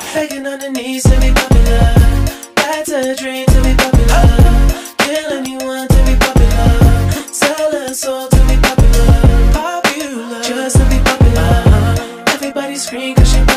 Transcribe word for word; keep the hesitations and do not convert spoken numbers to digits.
Begging on the knees to be popular. That's a dream to be popular. Kill anyone to be popular. Sell a soul to be popular. Popular, just to be popular. Everybody scream 'cause she